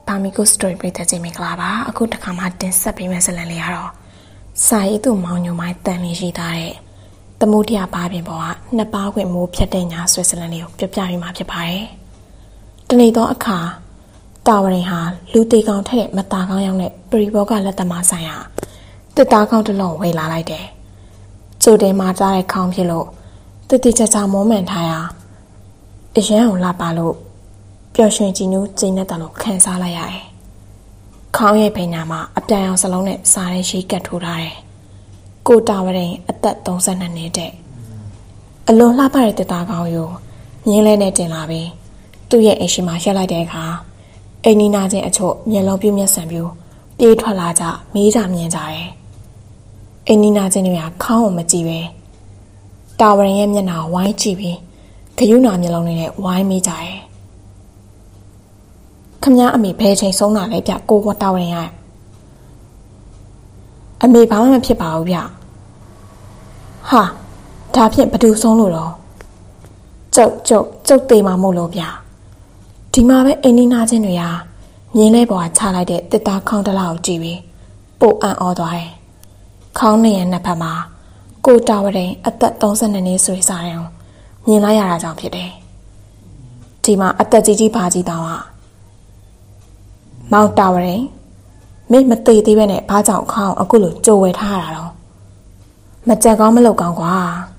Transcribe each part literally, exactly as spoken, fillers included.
ဘာမီကိုစတိုရီပြတဲ့ချိန်မင်္ဂလာပါအခုတစ်ခါမှတင်ဆက်ပေးမယ့်ဇာတ်လမ်းလေးကတော့စာရေးသူမောင်ညိုမိုင်းတန်လေးရှိသားတဲ့သမုဒ္ဒရာဘာပြင်ပေါ်ကနှစ်ပါးခွင့်မိုးဖြတ်တဲ့ညာဆွဲဇာတ်လမ်းလေးကိုပြပြပေးမှာဖြစ်ပါတယ်တနေ့တော့အခါတာဝရင်ဟာလူတေကောင်ထက်တဲ့မသားကောင်းရောက်တဲ့ပရိဘောကလက်သမားဆိုင်ရာတစ်သားကောင်းတစ်လုံးဝေလာလိုက်တယ်ကျိုတင်မှာကြားတဲ့ခေါင်းဖြစ်လို့တတိချာချာမောမှန်ထားရအရန်ကိုလာပါလို့ပျော်ရွှင်ကြည်နူးကျင်းတဲ့တလို့ခံစားလိုက်ရတယ်။ခေါင်းရဲ့ပင်ညာမှာအပြာရောင်စလုံးနဲ့စားရဲရှိကတ်ထိုးထားတယ်။ကိုတာဝရင်အသက်သုံးဆယ်နှစ်နှစ်တဲ့အလွန်လှပတဲ့တစ်သားကောင်းကိုမြင်းလဲနဲ့တင်လာပြီးသူ့ရဲ့အိမ်ရှိမှာရက်လိုက်တဲ့အခါအိမ်နီနာချင်းအချို့မျက်လုံးပြူးမျက်စံပြူးပြေးထွက်လာကြမေးကြမြင်ကြတယ်။အိမ်နီနာချင်းတွေကခေါင်းကိုမကြည့်ပဲတာဝရင်ရဲ့မျက်နှာဝိုင်းကြည့်ပြီးခရုဏာမျက်လုံးတွေနဲ့ဝိုင်းမိကြတယ်ခမည်းအမေဘယ်ချိန်ဆုံးတာလဲဗျကိုကတာဝရင်ရအမေဘာမှမဖြစ်ပါဘူးဗျဟာဒါဖြင့်ဘသူဆုံးလို့တော့ကျုပ်ကျုပ်ကျုပ်သေးမှာမို့လို့ဗျဒီမှာပဲအိမ်နီးနာချင်းတွေကမြင်းလဲပေါ်ချလိုက်တဲ့တစ်သားခေါင်းတလောက်ကိုကြည့်ပြီးပို့အံ့ဩသွားတယ်ခေါင်းနဲ့ရဲ့နှစ်ဖက်မှာကိုတာဝရင်အသက်သုံးဆယ်နှစ်နှစ်ဆွေစားတယ်မြင်လိုက်ရတာကြောင့်ဖြစ်တယ်ဒီမှာအသက်ကြီးကြီးပါကြီးတောင်းอ่ะမောင်တာဝရင်မင်းမသေးသေးပဲနဲ့ဘာကြောင့်ခေါင်းအခုလိုကြိုဝဲထားရတာတော့မကြက်ကောင်းမလုပ်ကောင်းကွာ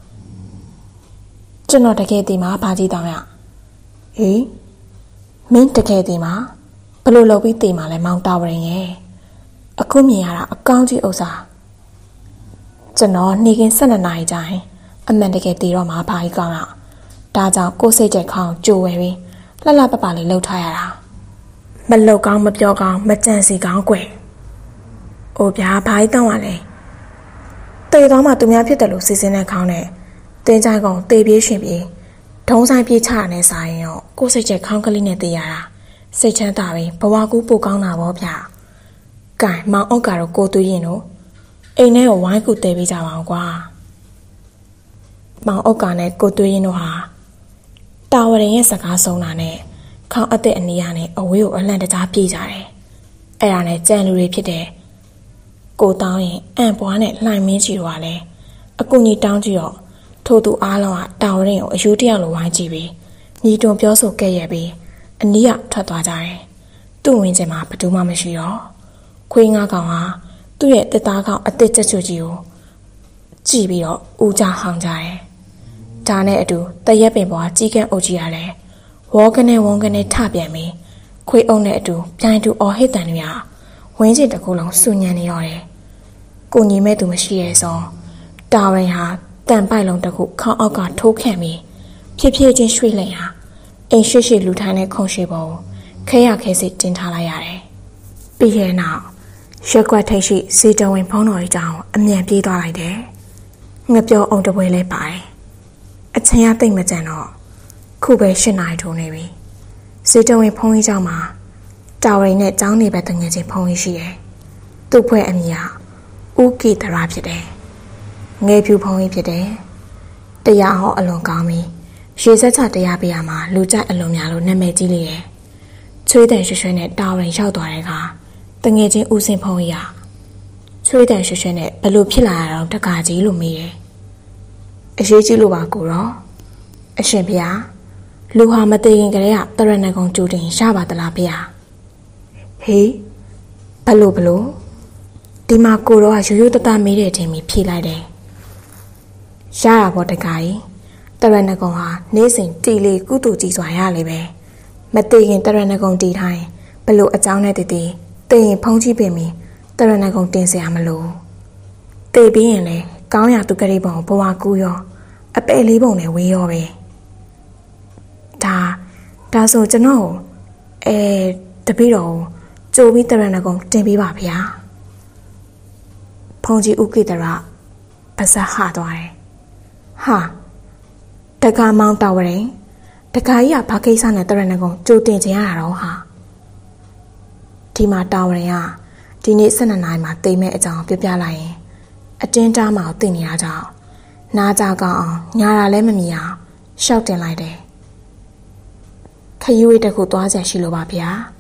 ကျွန်တော်တကယ်ဒီမှာဘာကြီးတောင်းရဟေးမင်းတကယ်ဒီမှာဘလို့လုပ်ပြီးတေးမှာလဲမောင်တာဝရင်ရဲ့အခုမြင်ရတာအကောင်းကြီးဥစ္စာကျွန်တော်နေကင်း၁၂နာရီကြာရင်အမှန်တကယ်တေးတော့မှာဘာကြီးကောင်းရဒါကြောင့်ကိုယ်စိတ်ကြက်ခေါင်းကြိုဝဲပြီးလှလှပပလေးလှုပ်ထားရတာမလောက်ကောင်းမပြောကောင်းမကြံစီကောင်းကွယ်။အိုဗျာဘာကြီးတောင်းရလဲ။တေကောင်းမှသူများဖြစ်တယ်လို့စီစဉ်တဲ့ခေါင်းနဲ့တင်းချိုင်းကောင်တေပြေးရှင်ပြေးဒုံးဆိုင်ပြေးချရတဲ့စားရင်ရောကိုယ်စိတ်ချက်ခေါင်းကလေးနဲ့တေးရတာစိတ်ချမ်းသာပြီးဘဝကူးပိုကောင်းတာပေါ့ဗျာ။ကဲမောင်အောက်ကတော့ကိုသွေးရင်တို့အိမ်ထဲကိုဝိုင်းကူတေးပေးကြပါအောင်ကွာ။မောင်အောက်ကနဲ့ကိုသွေးရင်တို့ဟာတာဝရင်ရဲ့စကားဆုံးတာနဲ့ခေါင်းအသက်အနီးရနဲ့အဝေးကိုအလန့်တကြားပြေးကြတယ်။အဲ့ဒါနဲ့ကြံလူတွေဖြစ်တဲ့ကိုတောင်းရင်အံပွားနဲ့လှိုင်မင်းကြီးတို့ကလည်းအကူကြီးတောင်းကြည့်တော့ထို့သူအားလုံးကတာဝရင်ကိုအယူတယောက်လိုဝိုင်းကြည့်ပြီးညီတွန်ပြောဆိုခဲ့ရပြီးအနီးရထွက်သွားကြတယ်။သူ့ဝင်ချင်းမှာဘယ်သူမှမရှိတော့ခွေးငါးကောင်ဟာသူ့ရဲ့တစ်သားကောင်အသက်ကြွကြွကြီးကိုကြည့်ပြီးတော့ဦးကြဟောင်းကြတယ်။ဒါနဲ့အတူတရက်ပင်ပေါ်ကြီးကန်းအုပ်ကြီးရတယ်ဝေါကနေဝုန်းကနေထပြန်ပြီးခွေးအုံနဲ့အတူပြိုင်တူအော်ဟစ်တန်တွေကဝင်းကျင်တစ်ခုလုံးစူညံနေရတယ်။ကိုညီမဲ့သူမရှိရဲ့ဆိုတာဝရင်ဟာတန်ပိုက်လုံးတစ်ခုခေါင်းအောက်ကထိုးခန့်ပြီးဖြည်းဖြည်းချင်းရွှေ့လိုက်ဟာအိမ်ရွှေ့ရွှေ့လူထိုင်တဲ့ခုံရှိပုံခဲရခဲစစ်တင်ထားလိုက်ရတယ်။ပြီးရဲ့နောက်ရက်ကွက်ထိပ်ရှိစီတဝင်ဖုံးတော်ကြီးကြောင်အမြန်ပြေးသွားလိုက်တယ်။ငပြောအောင်တပွဲလဲပါတယ်။အချင်းရသိမ့်မကြံတော့ခုပဲရှစ်နာရီထိုးနေပြီစေတဝင်ဖုံးကြီးเจ้าမှာတာဝရင်နဲ့ကျောင်းနေပဲတငယ်ချင်းဖုံးကြီးရှိတယ်သူ့ဖွဲ့အမည်ကဦးကိတရာဖြစ်တယ်ငယ်ဖြူဖုံးကြီးဖြစ်တယ်တရားဟောအလွန်ကောင်းပြီးရေစက်ချတရားပေးရမှာလူကြိုက်အလွန်များလို့နာမည်ကြီးလေတယ်ချွေးတန်ရွှဲရွှဲနဲ့တာဝရင်ရောက်သွားတဲ့အခါတငယ်ချင်းဦးစင်ဖုံးကြီးကချွေးတန်ရွှဲရွှဲနဲ့ဘလို့ဖြစ်လာရတော့တကားကြီးလို့မေးတယ်အရေးကြီးလို့ပါကိုတော့အရှင်ဖေဟာလူဟာမသေးခင်ကလေးကတရဏဂုံကျူတင်ရပါသလားဖေဟေးဘလို့ဘလို့ဒီမှာကိုတော့ရိုးရိုးတတမေးတဲ့တင်ပြီးဖြေလိုက်တယ်ရတာပေါ့တကားကြီးတရဏဂုံဟာနေ့စဉ်တီလီကုတူကြီးစွာရလေပဲမသေးခင်တရဏဂုံတီထိုင်ဘလို့အကြောင်းနဲ့တည်တည်တင်ရင်ဖုံးကြည့်ပြင်ပြီးတရဏဂုံတင်เสียမလို့တည်ပြီးရင်လေကောင်းရသူကလေးပုံဘဝကူးရောအပဲ့လေးပုံနဲ့ဝေးရောပဲဒါဒါဆိုကျွန်တော်အဲတပည့်တော်ကြိုပြီးတရဏဂုံတင်ပေးပါဗျာဖုန်ကြီးဥကိတရပါစဟသွားတယ်ဟာတက္ကမောင်တာဝရင်တက္ကကြီးကဘာကိစ္စနဲ့တရဏဂုံကြိုတင်ချင်ရတာတော့ဟာဒီမှာတာဝရင်ကဒီနေ့၁၂နာရီမှာတိမ်မဲ့အကြောင်းပြောပြလိုက်ရင်အတင်းတားမှသိနေရကြောင်းနားကြကောင်းအောင်ညာတာလည်းမမြင်အောင်ရှောက်တင်လိုက်တယ်ခရီးဝေးတစ်ခုသွားကြရှိလို့ပါဗျာ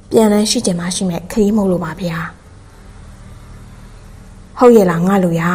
ပြန်လန်းရှိကြမှာရှိမဲ့ခရီးမဟုတ်လို့ပါဗျာဟုတ်ရဲ့လားငါလူရ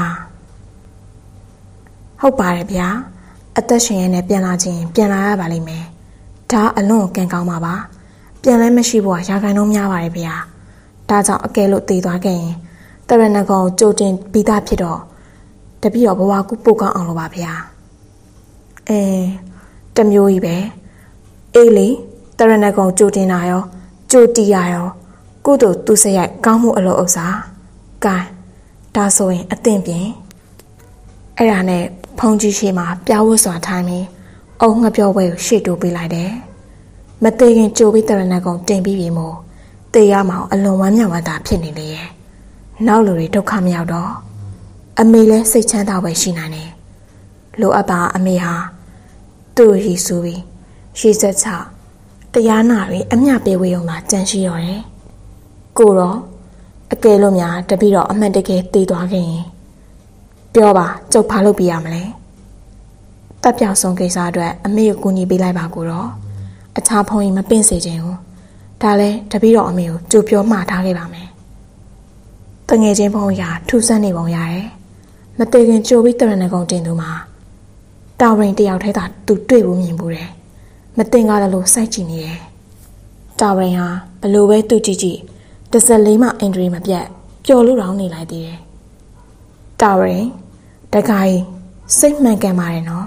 ဟုတ်ပါတယ်ဗျာအသက်ရှင်ရနဲ့ပြန်လာခြင်းပြန်လာရပါလိမ့်မယ်ဒါအလွန်ကံကောင်းပါပါပြန်လဲမရှိဖို့ရာခိုင်နှုန်းများပါတယ်ဗျာဒါကြောင့်အကယ်လို့တည်သွားခဲ့ရင်တရဏဂုံကြိုတင်ပြီးသားဖြစ်တော့တပည့်တော်ဘဝကူပို့ကောင်းအောင်လို့ပါဗျာအဲတမျိုးကြီးပဲအေးလေတရဏဂုံကြိုတင်တာရောကြိုတီးရရောကုသိုလ်သူစရိုက်ကောင်းမှုအလို့ဥစ္စာကဲဒါဆိုရင်အသင့်ပြင်အဲ့ဒါနဲ့ဖုန်ကြီးရှိမှပြဝတ်စွာထိုင်ပြီးအုံငှပြောပွဲကိုရှေ့တိုးပေးလိုက်တယ်မသေးခင်ကြိုပြီးတရဏဂုံတင်ပြီးပြီမို့တေးရမအောင်အလွန်ဝမ်းမြောက်ဝမ်းသာဖြစ်နေလေရဲ့နောက်လူတွေဒုက္ခမရောက်တော့အမေလည်းစိတ်ချမ်းသာပဲရှိနိုင်တယ်လိုအပ်ပါအမေဟာသူ့ရီဆိုပြီးရှေ့ဆက်ချတရားနာတွေအမျှပေးဝေုံသာကြံရှိရောတယ်ကိုတော့အကယ်လို့များတပည့်တော်အမှန်တကယ်တည်သွားခဲ့ရင်ပြောပါကျုပ်ဖားလုပ်ပြရမလဲတပ်ပြောက်ဆုံးကိစ္စအတွက်အမေကိုကူညီပေးလိုက်ပါကိုတော့အခြားဖုန်းကြီးမပင့်စေချင်ဘူးဒါလဲတပည့်တော်အမေကိုကြိုပြောမှားထားခဲ့ပါမယ်တငယ်ချင်းဖုန်းရာထူးဆန်းနေပုံရတယ်မတည်ခင်ကြိုပြီးတရဏဂုံတင်သူမှာတာဝန်တယောက်တည်းသာသူတွေ့ဘူးမြင်ဘူးတယ်မတင်ကားလို့စိုက်ကြည့်နေတယ်တာဝန်ဟာဘလို့ပဲသူကြည့်ကြည့်တစ်စက်လေးမှအင်ဒရီမပြတ်ပျော်လို့တောင်းနေလိုက်သေးတယ်တာဝန်တခါကြီးစိတ်မှန်ကန်ပါတယ်နော်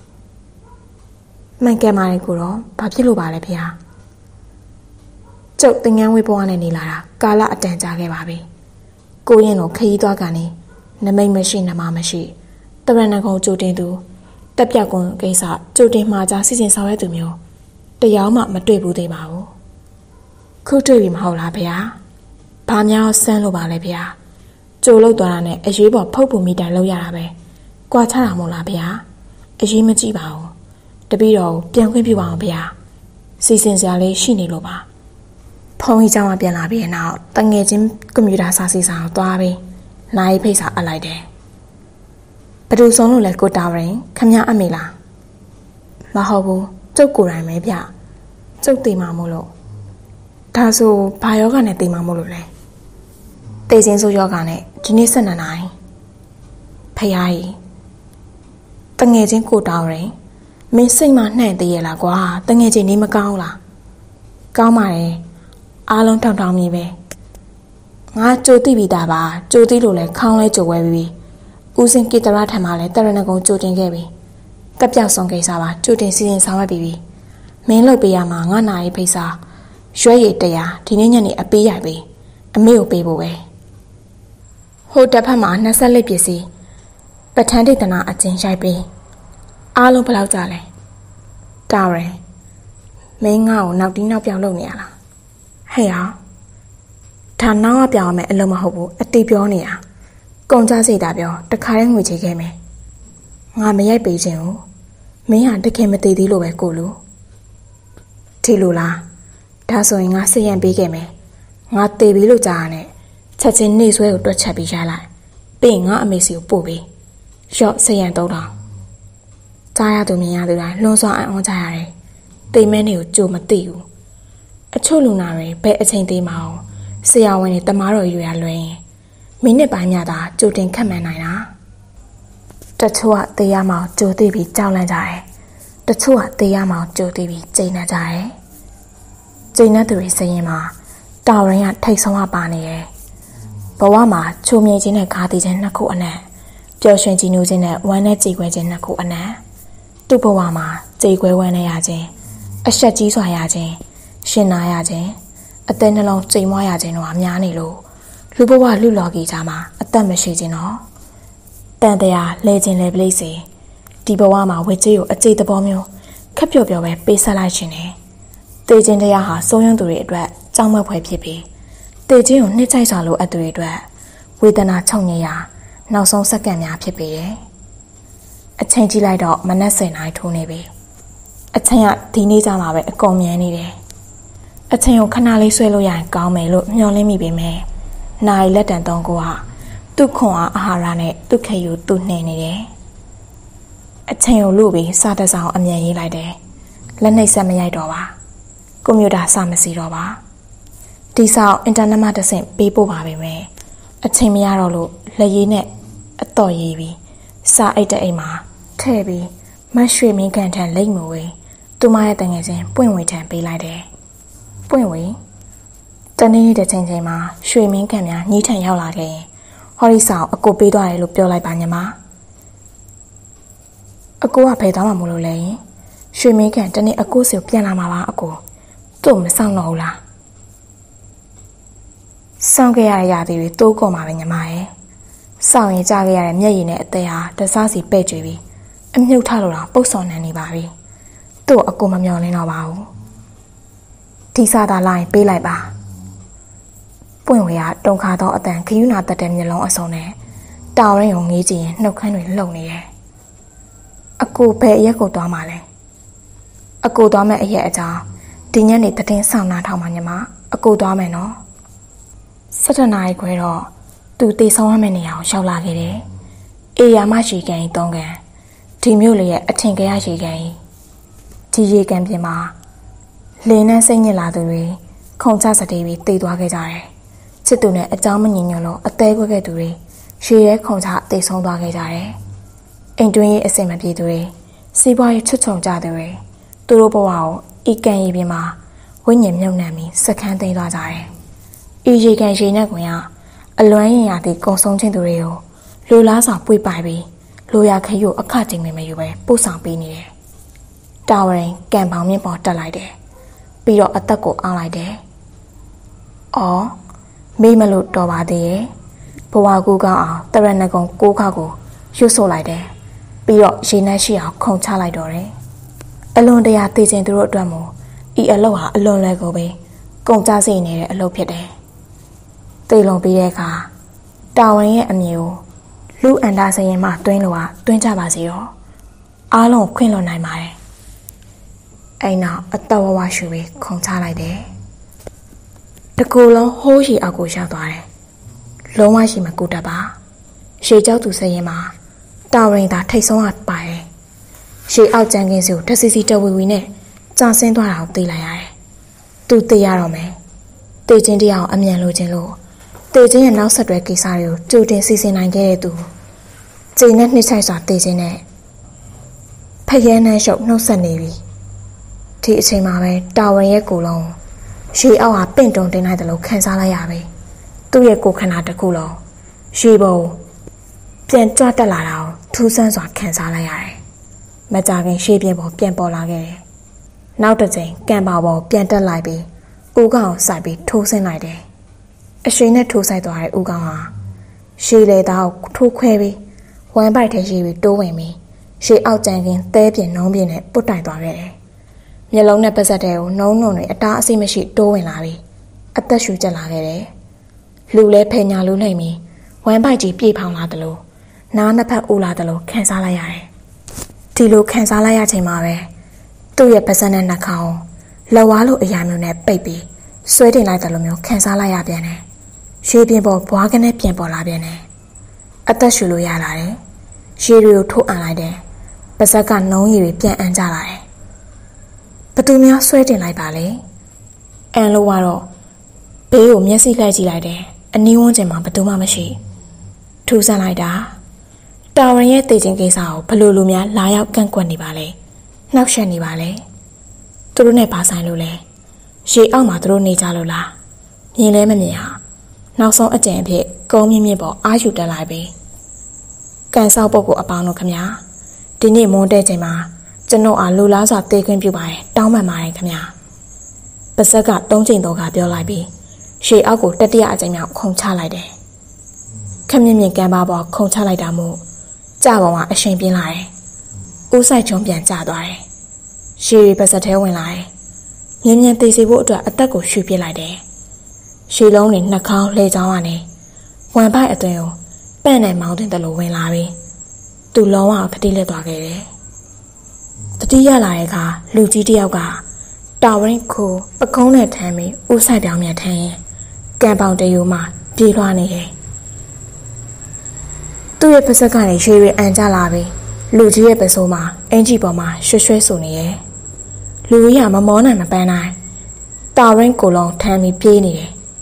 မှန်ကန်ပါတယ်ကိုတော့ဘာဖြစ်လို့ပါလဲဖေဟာကျုပ်တင်ငန်းဝေးဘွားနဲ့နေလာတာကာလအတန်ကြာခဲ့ပါပြီကိုရင်တို့ခရီးသွားကနေနမိတ်မရှိနမမရှိတရဏဂုံကြိုတင်သူတက်ပြောက်ကွန်ကိစ္စကြိုတင်မှာကြားစီစဉ်ဆောင်ရွက်သူမျိုးတရားမှမတွေ့ဘူးသေးပါဘူးခုတွေ့ပြီမဟုတ်လားဖေဟာဘာများဆန်းလို့ပါလဲဖေဟာကြိုလို့သွားတာနဲ့အရေးပေါ်ဖုတ်ပူမိတိုင်လောက်ရတာပဲကြွာချတာမို့လားဖေဟာအရေးမကြည့်ပါဘူးတပည့်တော်ပြန်ခွင့်ပြုပါအောင်ဖေဟာစီစဉ်စရာလေးရှိနေလို့ပါဖုန်းကြီးကြောင်းကပြန်လာပြီးနောက်တငယ်ချင်းကွန်ပျူတာစာစီစာကိုသွားပြီးနိုင်ဖိတ်စာအပ်လိုက်တယ်ဘယ်သူဆုံးလို့လဲကိုတာရင်ခမအမေလားမဟုတ်ဘူးကျုပ်ကိုယ်တိုင်ပဲဗျကျုပ်တေးမှာမို့လို့ဒါဆိုဘာယောဂနဲ့တေးမှာမို့လို့လဲတေးစင်းဆိုယောဂနဲ့ဒီနေ့ဆက်နေနိုင်ဖယားကြီးတငယ်ချင်းကိုတာရင်မင်းစိတ်မနှံ့သေးရဲ့လားကွာတငယ်ချင်းနေမကောင်းလားကောင်းပါတယ်အားလုံးထောင်ထောင်မြည်ပဲငါကြိုသိပြီးသားပါကြိုသိလို့လဲခေါင်းလဲကြိုဝဲပြီးဦးစင်ကိတရထံမှာလဲတရဏဂုံကြိုတင်ခဲ့ပြီတက်ပြောက်ဆုံးကိစ္စပါကြိုတင်စီစဉ်ဆောင်ရွက်ပြီးပြီမင်းလုပ်ပေးရမှာငါနာရေးဖိတ်စာရွှဲရည်တရားဒီနေ့ညနေအပေးရိုက်ပြီးအမေကိုပေးဖို့ပဲဟိုတစ်ဖက်မှာနှစ်ဆက်လက်ပစ္စည်းပဋ္ဌာန်းဒေသနာအကျဉ်းရိုက်ပြီးအားလုံးဘယ်လောက်ကြလဲတာရယ်မင်းငါ့ကိုနောက်တီးနောက်ပြောင်လုပ်နေရလားဟဲ့ဟာဒါနောက်ကပြောင်းမယ်အလုံးမဟုတ်ဘူးအတီးပြောနေတာကုန်ကြစိတ်တာပြောတခါတည်းငွေချေခဲ့မယ်ငါမရိုက်ပေးခြင်းကိုမင်းဟာတခင်မသေးသေးလို့ပဲကိုလူဒီလိုလားဒါဆိုရင်ငါစိတ်ရံပေးခဲ့မယ်ငါတေပြီလို့ကြားရနဲ့ချက်ချင်းနေဆွဲကိုတွက်ချက်ပြီးရလိုက်ပြီးရင်ငါအမေစီကိုပို့ပြီးရော့စိတ်ရံသုံးတောင်ကြားရသူမြင်ရသူတိုင်းလွန်စွာအံ့ဩကြရတယ်တေမဲနေကိုကြိုမသိဘူးအချို့လူနာတွေဘယ်အချိန်သေးမအောင်ဆရာဝန်တွေတမားတော်ရွေရလွှဲရင်မိနစ်ပိုင်းများသာကြိုတင်ခတ်မှန်းနိုင်တာတချို့ကတေးရမအောင်ကြိုသိပြီးကြောက်လန့်ကြတယ်တချို့ကတေးရမအောင်ကြိုသိပြီးကျိန်နေကြတယ်ကျိန်တဲ့သူတွေစရင်မှာတာဝန်ကထိတ်ဆုံးကပါနေတယ်ဘဝမှာချိုမြိတ်ခြင်းနဲ့ခါတီခြင်းနှစ်ခုအနက်ပျော်ရွှင်ကြည်နူးခြင်းနဲ့ဝမ်းနဲ့ကြည်ခွဲခြင်းနှစ်ခုအနက်သူ့ဘဝမှာကြည်ခွဲဝမ်းနဲ့ရခြင်းအဆက်ကြီးစွာရခြင်းရှင်နာရခြင်းအသက်နှလုံးချိန်မွားရခြင်းတို့အများနေလို့လူဘဝလူလော်ကြီးကြမှာအသက်မရှိခြင်းတော့တန်တရားလဲခြင်းလဲပလိစီဒီဘဝမှာဝေကြီးကိုအကျိတ်သဘောမျိုးခက်ပျော်ပျော်ပဲပေးဆက်လိုက်ခြင်းနဲ့တေခြင်းတရားဟာစိုးရုံသူတွေအတွက်ကြောက်မက်ဖွယ်ဖြစ်ပြီးတေခြင်းကိုနှစ်ချိုက်စွာလိုအပ်သူတွေအတွက်ဝေဒနာချုပ်ငြိရာနောက်ဆုံးစက္ကန့်များဖြစ်ပေတယ်အချိန်ကြည့်လိုက်တော့မနက်ဆယ်နာရီထိုးနေပြီအချိန်ကဒီနေ့ကြမှာပဲအကုန်မြန်းနေတယ်အချိန်ကိုခဏလေးဆွဲလို့ရရင်ကောင်းမယ်လို့မျှော်လင့်မိပေမဲ့နိုင်လက်တန်သုံးကိုကသူ့ခွန်အားအာဟာရနဲ့သူ့ခေယူသူ့နှင်းနေတယ်အချိန်ကိုလို့ပြီးစာတစောင်အမြန်ရေးလိုက်တယ်လက်နှိပ်ဆက်မရိုက်တော့ပါကွန်ပျူတာစမစီတော့ပါဒီစာအင်တာနက်မှာတစ်ဆင့်ပေးပို့ပါပဲမယ်အချိန်မရတော့လို့လက်ရည်နဲ့အတော်ရည်ပြီးစာအိတ်တဲ့အိမ်မှာထည့်ပြီးမရွှေမင်းကန်ထန်လိမ့်မဝေးသူမရဲ့တငယ်ချင်းပွင့်ဝေထန်ပေးလိုက်တယ်ပွင့်ဝေတနေ့နေ့တစ်ချိန်ချိန်မှာရွှေမင်းကန်များညီးထန်ရောက်လာခဲ့ရင်ဟော်ရီစာအကိုပေးသွားတယ်လို့ပြောလိုက်ပါညီမအကိုကဖယ်သွားမှာမလို့လဲရင်ရွှေမင်းကန်တနေ့အကိုစီကိုပြန်လာမှာပါအကိုသူ့မဆောင်တော့ဘူးလားဆောင်ခဲ့ရတဲ့ရာသီတွေတိုးကုန်ပါပဲညီမရဲ့ဆောင်ရင်ကြားခဲ့ရတဲ့မျက်ရည်နဲ့အသေးဟာတစားစီပဲ့ကြွေပြီးအမြုပ်ထလို့တော့ပုတ်စော်နေနေပါပြီသူ့အကိုမမျော်လင်းတော့ပါဘူးဒီစားသာလိုက်ပေးလိုက်ပါပွင့်ဝေကတုံခါသောအတန်ခယူနာတက်တဲ့မျက်လုံးအစုံနဲ့တောင်ရင်ကိုငေးကြည့်ရင်နှုတ်ခမ်းတွေလှုပ်နေတယ်အကိုဘယ်အရက်ကိုသွားမှလဲအကိုသွားမဲ့အရက်အကြောင်းဒီညနေတည်င်းဆောင်နာထောင်ပါညီမအကိုသွားမယ်နော်စက်တနာရီခွဲတော့သူတေဆောင်ရမယ့်နေရာကိုရောက်လာခဲ့တယ်အေယာမရှိကန်သုံးကန်ဒီမျိုးလေးရဲ့အထင်ကရရှိကန်ဒီရေကန်ပြင်မှာလင်းနဲ့စိတ်ညစ်လာသူတွေခုံချစတေးပြီးတေးသွားခဲ့ကြတယ်ချစ်သူနဲ့အကြောင်းမငြင်းညွန့်လို့အသေးခွဲခဲ့သူတွေရှည်ရဲခုံချတေးဆုံးသွားခဲ့ကြတယ်အိမ်တွင်းရေးအစင်မပြေသူတွေစီးပွားရေးချွတ်ချုံကြသူတွေသူတို့ဘဝကိုဤကန်ရေပြင်မှာဝိညာဉ်မြုပ်နှံပြီးစခန်းသိမ်းသွားကြတယ်ဤရေကန်ရေနဲ့ကွန်ကအလွမ်းရင်ရသည့်ကုံဆုံးခြင်းသူတွေကိုလူလားစွာပွေပိုင်ပြီးလိုရာခရုအခကြိမ်မမယူပဲပို့ဆောင်ပေးနေတယ်။တာဝရင်ကံပေါင်းမြင့်ပေါ်တက်လိုက်တယ်။ပြီးတော့အသက်ကိုအောင်းလိုက်တယ်။အော်မေးမလို့တော်ပါသေးရဲ့။ဘဝကူကောင်းအောင်တရဏဂုံကိုးခါကိုရွတ်ဆိုလိုက်တယ်။ပြီးတော့ရေနှက်ရှိအောင်ခုံချလိုက်တော့တယ်။အလွန်တရာသိချင်းသူတို့အတွက်မို့ဤအလုပ်ဟာအလွန်လွယ်ကိုပဲကုန်ကြစေနေတဲ့အလုပ်ဖြစ်တယ်။တေလုံပြီးတဲ့အခါတာဝန်ရဲ့အမျိုးလူအန္တာစရင်မှတွင်းလို့ဟာတွင်းကြပါစေရောအားလုံးခွင့်လွှတ်နိုင်ပါတယ်အဲ့နောက်အတဝဝရှူပြီးခုံချလိုက်တယ်တကူလုံးဟိုးရှိအောက်ကိုရောက်သွားတယ်လုံးဝရှိမကူတတ်ပါရှေเจ้าသူစရင်မှာတာဝန်သာထိတ်ဆုံးကပါတယ်ရှေအောက်ကြမ်းကင်းစီကိုတစီစီတဝီဝီနဲ့ကြာဆင်းသွားတာကိုသိလိုက်ရတယ်သူသိရတော့မယ်သိချင်းတရားကိုအမြန်လိုချင်လို့တေချင်းရဲ့နောက်ဆက်တွဲကိစ္စတွေကိုကြိုတင်စီစဉ်နိုင်ခဲ့တဲ့သူကျင်းနဲ့နှစ်ချိုက်စွာတေချင်းနဲ့ဖရဲနှမ်းရှုပ်နှုတ်ဆက်နေပြီဒီအချိန်မှာပဲတာဝန်ရဲ့ကိုယ်လုံးရေအောက်ဟာပင့်တုံတင်လိုက်တယ်လို့ခံစားလိုက်ရပြီသူ့ရဲ့ကိုယ်ခန္ဓာတစ်ခုလုံးရေပုံပြန်ကြွတက်လာတာကိုထူးဆန်းစွာခံစားလိုက်ရတယ်မကြခင်ရှေ့ပြင်ပေါ်ပြန်ပေါ်လာခဲ့တယ်နောက်တစ်ချိန်ကံပါပေါ်ပြန်တက်လိုက်ပြီးဦးကောင်စိုက်ပြီးထိုးဆင်းလိုက်တယ်အရှိန်နဲ့ထိုးဆိုင်သွားတဲ့ဦးကောင်ဟာရှေးလေသားကိုထိုးခွဲပြီးဝမ်းပိုက်ထဲရှိပြီးတိုးဝင်ပြီးရှေးအောက်ကြမ်းကင်းသဲပြင်းနှုံးပြင်းနဲ့ပုတ်တိုင်သွားခဲ့တယ်။မျက်လုံးနဲ့ပါးစပ်ထဲကိုနှုံးနှုံတွေအတားအဆီးမရှိတိုးဝင်လာပြီးအသက်ရှူကျလာခဲ့တယ်။လူလဲဖယ်ညာလူးလှိမ့်ပြီးဝမ်းပိုက်ကြီးပြေဖောင်လာတယ်လို့နားနှစ်ဖက်အိုလာတယ်လို့ခံစားလိုက်ရတယ်။ဒီလိုခံစားလိုက်ရချိန်မှာပဲသူ့ရဲ့ပါးစပ်နဲ့နှာခေါင်းလက်ဝါးလိုအရာမျိုးနဲ့ပိတ်ပြီးဆွဲတင်လိုက်တယ်လို့မျိုးခံစားလိုက်ရပြန်တယ်။ရေပြင်ပေါ်ဘွားကနေပြန်ပေါ်လာပြန်တယ်။အသက်ရှူလို့ရလာတယ်။ရေတွေကိုထိုးအံလိုက်တယ်။ပါးစပ်ကနှုံးရည်တွေပြန်အံကြလာတယ်။ဘသူများဆွဲတင်လိုက်ပါလေ။အံလို့ကတော့ဘေးကိုမျက်စိလိုက်ကြည့်လိုက်တယ်။အနီးဝန်းကျင်မှာဘသူမှမရှိ။ထူဆန်းလိုက်တာ။တာဝန်ရဲ့တည်ခြင်းကိစ္စကိုဘလို့လူများလာရောက်ကန့်ကွက်နေပါလေ။နှောက်ယှက်နေပါလေ။သူတို့နဲ့ဘာဆိုင်လို့လဲ။ရေအောက်မှာသူတို့နေကြလို့လား။မြင်လဲမမြင်ဟာနောက်ဆုံးအကြံအဖြစ်ကုန်းမြင့်မြင့်ပေါ်အာယူတက်လိုက်ပြီကန်ဆောက်ပုတ်ကိုအပေါင်းလို့ခမညာဒီနေ့မွန်းတဲ့ချိန်မှာကျွန်တော်အားလူလားစွာတေးခွင့်ပြုပါတယ်တောင်းပန်ပါတယ်ခမညာပါဇက်ကသုံးချိန်တော့ကပြောလိုက်ပြီးရှေအောက်ကိုတတိယအကြိမ်မြောက်ခုံချလိုက်တယ်ခမမြင့်မြင့်ကန်ပါပေါ်ခုံချလိုက်တာမို့ကြပေါ်မှာအရှိန်ပြင်းလာတယ်ဦးဆိုင်ချုံပြန်ကျသွားတယ်ရှေရီပါဇက်ထဲဝင်လာတယ်မြင်းမြန်းသေးစီဖို့အတွက်အသက်ကိုရှူပစ်လိုက်တယ်ရှေလုံးတွေနှာခေါင်းလှဲချောင်းကနေဝမ်ပိုက်အတွင်ကိုပန့်နဲ့မောင်းတင်တယ်လို့ဝင်လာပြီးသူလုံးဝဖတိလက်သွားခဲ့တယ်တတိယလာတဲ့အခါလူကြီးတယောက်ကတာဝရင်ကိုပကုံးနဲ့ထမ်းပြီးဦးဆိုင်ပြောင်းမြန်ထမ်းရင်ကံပေါင်တယူမှပြေးလွှားနေတယ်သူ့ရဲ့ပါးစပ်ကနေရွှေတွေအန်ကြလာပြီးလူကြီးရဲ့ပစိုးမှာအင်ကြီးပေါ်မှာရွှဲရွှဲဆူနေရဲ့လူကြီးကမမောနိုင်မပန်းနိုင်တာဝရင်ကိုလုံးထမ်းပြီးပြေးနေတယ်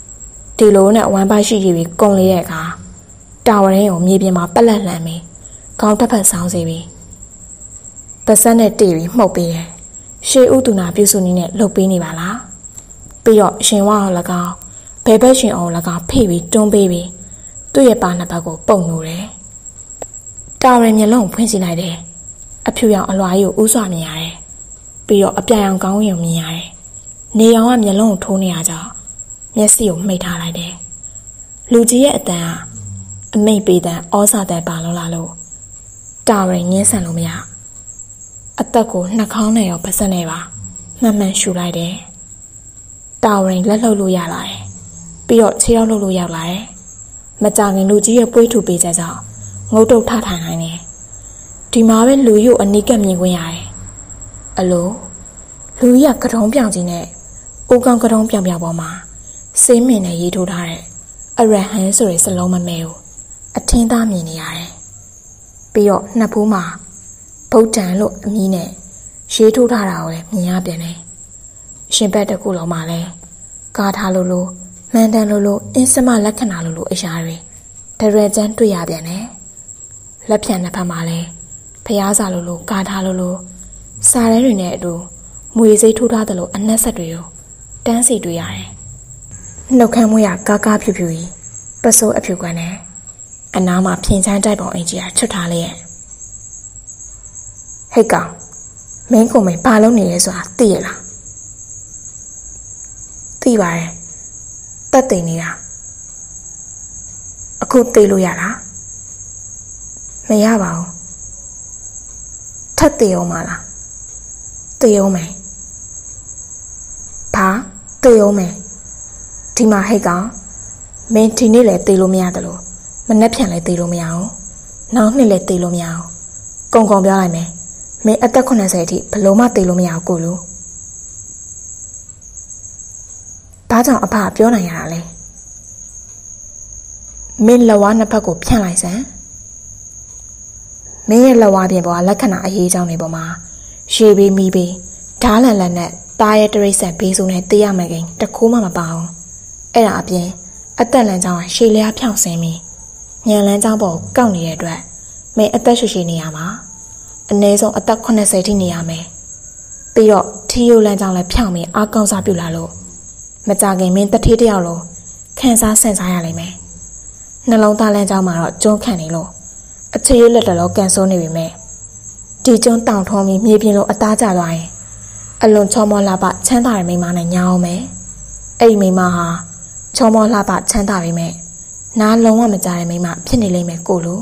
ဒီလိုနဲ့ဝမ်းပိုက်ရှိကြီးပြီးကုံလေးတဲ့အခါတာဝရင်းကိုမြေပြင်မှာပက်လက်လှမ်းပြီးခေါင်းတစ်ဖက်ဆောင်းစီပြီးပစက်နဲ့တေးပြီးမှုတ်ပေးတယ်ရှေးဥတူနာပြုစုနည်းနဲ့လှုပ်ပေးနေပါလားပြီးတော့ရှင်ဝအောင်၎င်းဘယ်ဘက်ရှင်အောင်၎င်းဖိပြီးတွန်းပေးပြီးသူ့ရဲ့ပါနှစ်ဘက်ကိုပုံလို့တယ်တာဝရင်းမျက်လုံးဖွင့်စီလိုက်တယ်အဖြူရောင်အလွှာကြီးကိုဥစွာမြင်ရတယ်ပြီးတော့အပြာရောင်ကောင်းဝင်ကိုမြင်ရတယ်နေရောင်ကမျက်လုံးကိုထိုးနေရကြောင်းမျက်စိကိုမှိတ်ထားလိုက်တယ်လူကြီးရဲ့အတန်ကအမိတ်ပေးတဲ့ဩဇာတဲ့ပါလို့လားလို့တာဝရင်ငင်းဆန်လို့မရအသက်ကိုနှာခေါင်းနဲ့ရောပါးစပ်နဲ့ပါမှန်မှန်ရှူလိုက်တယ်တာဝရင်လက်လှုပ်လို့ရလာတယ်ပြီးတော့ခြေရောက်လှုပ်လို့ရောက်လာတယ်မကြခင်လူကြီးရဲ့ပွေးထူပေးချက်ကြောင့်ငုတ်တုတ်ထထိုင်နိုင်တယ်ဒီမှာပဲလူရုပ်အနီးကပ်မြင်ခွင့်ရတယ်အလိုလူကြီးကကတုံးပြောင်ကြီးနဲ့အိုးကောင်းကတုံးပြောင်ပြောင်ပေါ်မှာစေးမင်နဲ့ရေးထိုးထားတဲ့အရဟန်ဆိုတဲ့စလုံးမမဲကိုအထင်းသားမြင်နေရတယ်ပြီးတော့နှစ်ဖူးမှာဗုဒ္ဓံလို့အမည်နဲ့ရေးထိုးထားတာကိုလည်းမြင်ရပြန်တယ်ရှင်ဘက်တစ်ခုလုံးမှာလည်းကာထားလို့လို့မှန်တန်လို့လို့အင်းစမလက္ခဏာလို့လို့အရာတွေဒရကျန်းတွေ့ရပြန်တယ်လက်ဖြံနှစ်ဖက်မှာလည်းဖျားစာလို့လို့ကာထားလို့လို့စားရဲတွေနဲ့အတူမွေစိတ်ထိုးထားသလိုအနက်ဆက်တွေကိုတန်းစီတွေ့ရတယ်နှုတ်ခမ်းမွေးရကားကားဖြူဖြူကြီးပစိုးအဖြူကွန်းနဲ့အနားမှာဖြင်းချမ်းတိုက်ပုံအင်ကြီးကချွတ်ထားလေရဲ့ဟိတ်ကောင်မင်းကိုမင်းဘာလုပ်နေလဲဆိုတာသိရလားသိပါတယ်တက်သိနေတာအခုသိလို့ရလားမရပါဘူးထပ်သိအောင်မလားသိအောင်မယ်ဘာသိအောင်မယ်ဒီမှာဟိတ်ကောင်မင်းဒီနေ့လည်းသိလို့မရတယ်လို့မနှက်ဖြန်လည်းသိလို့မရအောင်နောက်နှစ်လည်းသိလို့မရအောင်ကုံကုံပြောလိုက်မယ်မင်းအသက်eightyအထိဘလို့မှသိလို့မရဘူးကိုလူဘာကြောင့်အဖပြောနိုင်ရတာလဲမင်းလက်ဝါးနှစ်ဖက်ကိုဖြန့်လိုက်စမ်းမင်းရဲ့လက်ဝါးပြင်ပေါ်ကလက္ခဏာအရေးကြောင်းတွေပေါ်မှာရေပေးမီးပေးဓားလန်လက်နဲ့တားရဲ့တရိတ်ဆက်ဘေးစုံနဲ့တေးရမယ်ကိန်းတခိုးမှမပါအောင်အဲ့ဒါအပြင်အသက်လန်းကြောင်းကရှည်လျားဖြောင်းဆင်းပြီးညံလန်းကြောင်းပေါ်ကောက်နေတဲ့အတွက်မင်းအသက်ရှည်ရှည်နေရမှာအနည်းဆုံးအသက်eightyထိနေရမယ်ပြီးတော့ထီယိုလန်းကြောင်းလည်းဖြောင်းပြီးအားကောင်းစားပြုလာလို့မကြခင်မင်းတထေးတယောက်လိုခံစားဆန့်စားရလိမ့်မယ်နှလုံးသားလန်းကြောင်းမှာတော့ကျုံးခံနေလို့အခြေရလက်တလောကန်ဆိုးနေပြီမဲ့ဒီကျုံးတောင်ထုံးပြီးမြေပြင်လိုအသားကျသွားရင်အလွန်ချောမောလှပချမ်းသာတဲ့မိန်းမနဲ့ညာအောင်မယ်အဲ့ဒီမိန်းမဟာချောမောလှပချမ်းသာပေမဲ့နားလုံးဝမကြတဲ့မိန်းမဖြစ်နေလိမ့်မယ်ကိုလို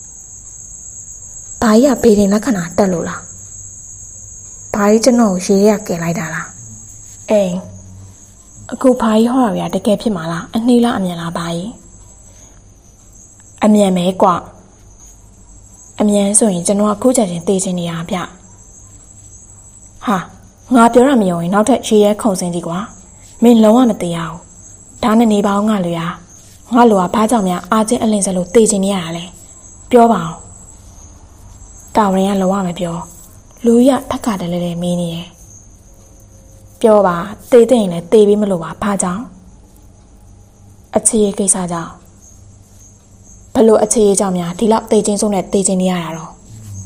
ဘာကြီးကဘေးတင်လက္ခဏာတက်လို့လားဘာကြီးကျွန်တော်ကိုရေရကယ်လိုက်တာလားအေးအခုဘာကြီးဟောတာဗျာတကယ်ဖြစ်မှာလားအနှီးလားအမြန်လားဘာကြီးအမြန်ပဲကွာအမြန်ဆိုရင်ကျွန်တော်အခုချက်ချင်းသိချင်နေရဗျဟာငါပြောတာမယုံရင်နောက်ထပ်ရေရဲခုံစင်းကြီးကွာမင်းလုံးဝမသိရဘူးဒါနဲ့နေပါအောင်ငါလူရငါလူကဘာကြောင့်များအားချင်းအလင်းစလို့သိချင်နေရတာလဲပြောပါအောင်တာဝရင်ကလုံးဝမပြောလူရထက်ကတည်းကမင်းနေတယ်ပြောပါသိသိရင်လည်းသိပြီးမလို့ပါဘာကြောင့်အခြေရကိစ္စကြောင့်ဘလို့အခြေရကြောင့်များဒီလောက်သိချင်းစုံနဲ့သိချင်းနေရတာတော့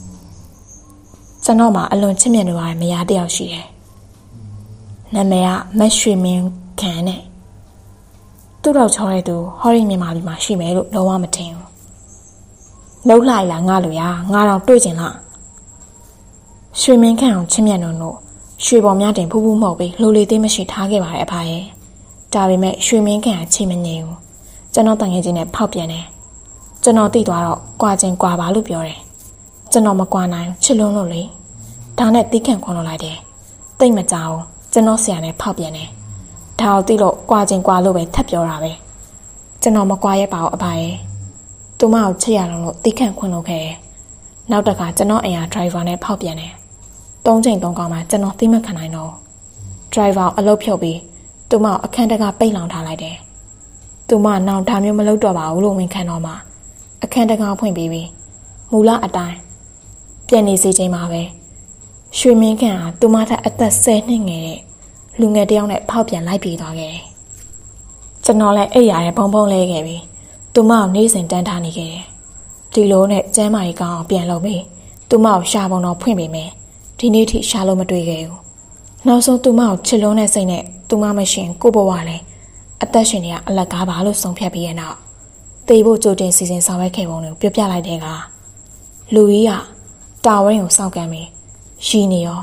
ကျွန်တော်မှအလွန်ချစ်မြတ်နေပါရဲ့မယားတယောက်ရှိတယ်နာမည်ကမတ်ရွှေမင်းခံနဲ့သူ့တော့ချောတဲ့သူဟော်ရီမြန်မာပြည်မှာရှိမယ်လို့လုံးဝမထင်ဘူးလှုပ်လိုက်လားငါလိုရငါတော့တွေ့ကျင်လားရွှေမင်းခံအောင်ချစ်မြတ်နုံတို့ရွှေပေါ်များတင်ဖူးဖူးမှုတ်ပြီးလှိုလေသေးမရှိထားခဲ့ပါတယ်အဖရဲ့ဒါပေမဲ့ရွှေမင်းခံကချိန်မငြိမ်ဘူးကျွန်တော်တန်ငယ်ချင်းနဲ့ဖောက်ပြန်တယ်ကျွန်တော်သိသွားတော့ကြွားချင်းကြွားပါလို့ပြောတယ်ကျွန်တော်မကြွားနိုင်ချစ်လုံးလို့လေဒါနဲ့တီးခန့်ခွန်လို့လိုက်တယ်တိတ်မကြောက်ကျွန်တော်ဆရာနဲ့ဖောက်ပြန်တယ်ဒါကိုသိလို့ကြွားချင်းကြွားလို့ပဲထပ်ပြောတာပဲကျွန်တော်မကြွားရပါဘူးအဖရဲ့သူမကိုချစ်ရလုံးလို့တီးခန့်ခွန်လို့ခဲ့တယ်နောက်တစ်ခါကျွန်တော်အရာဒရိုင်ဘာနဲ့ဖောက်ပြန်တယ်သုံးချိန်သုံးကောင်မှကျွန်တော်သိမခံနိုင်တော့ဒရိုင်ဘာအလုပ်ဖြုတ်ပြီးသူမအခန်းတကာပိတ်လောင်ထားလိုက်တယ်သူမနောင်ဒါမျိုးမလုပ်တော့ပါဘူးလို့ဝန်ခံတော့မှအခန်းတကာဖွင့်ပြီးပြီးမူလအတိုင်းပြန်နေစေချိန်မှာပဲရွှေမင်းကန်ဟာသူမထက်အသက်tenနှစ်ငယ်တဲ့လူငယ်တယောက်နဲ့ဖောက်ပြန်လိုက်ပြေးသွားခဲ့တယ်ချကျွန်တော်လည်းအိပ်ရတယ်ဘုံဘုံလဲခဲ့ပြီသူမကိုနေစဉ်တန်းထားနေခဲ့တယ်ဒီလိုနဲ့ကျမ်းမာရေးကောင်းအောင်ပြန်လုပ်ပြီးသူမကိုရှာပုံတော့ဖွင့်ပေးမယ်ဒီနေ့ထိရှာလို့မတွေ့ခဲ့ဘူးနောက်ဆုံးသူမကိုချစ်လုံးတဲ့စိတ်နဲ့သူမမရှင်ကိုဘဝလည်းအသက်ရှင်နေရအလက်ကားပါလို့ဆုံးဖြတ်ပြီးရဲ့နောက်တေးဖို့ကြိုတင်စီစဉ်ဆောင်ရွက်ခဲ့ပုံကိုပြောပြလိုက်တဲ့ကလူကြီးကတာဝရင်းကိုစောင့်ကမ်းပြီးရှိနေရော